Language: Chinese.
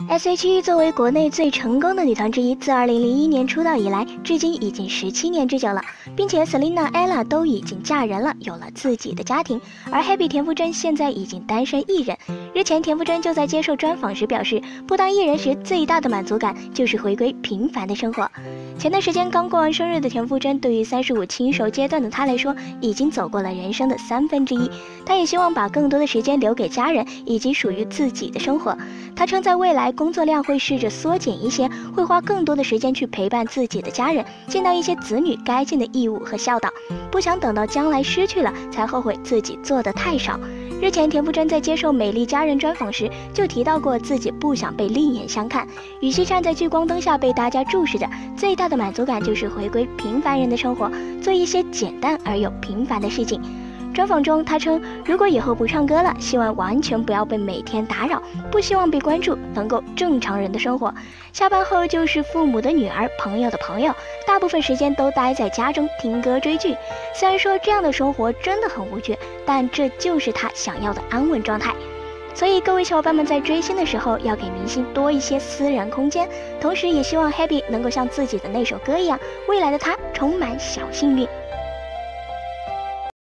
S.H.E 作为国内最成功的女团之一，自2001年出道以来，至今已经17年之久了，并且 Selina、Ella 都已经嫁人了，有了自己的家庭，而 Happy 田馥甄现在已经单身一人。日前，田馥甄就在接受专访时表示，不当艺人时最大的满足感就是回归平凡的生活。前段时间刚过完生日的田馥甄，对于35轻熟阶段的她来说，已经走过了人生的1/3。她也希望把更多的时间留给家人以及属于自己的生活。她称，在未来工作量会试着缩减一些，会花更多的时间去陪伴自己的家人，尽到一些子女该尽的义务和孝道，不想等到将来失去了才后悔自己做得太少。日前，田馥甄在接受《美丽佳人》专访时就提到过自己不想被另眼相看，与其站在聚光灯下被大家注视着，最大的满足感就是回归平凡人的生活，做一些简单而又平凡的事情。专访中，他称，如果以后不唱歌了，希望完全不要被每天打扰，不希望被关注，能够正常人的生活。下班后就是父母的女儿，朋友的朋友，大部分时间都待在家中听歌追剧。虽然说这样的生活真的很无趣，但这就是他想要的安稳状态。所以各位小伙伴们在追星的时候，要给明星多一些私人空间，同时也希望 Happy 能够像自己的那首歌一样，未来的他充满小幸运。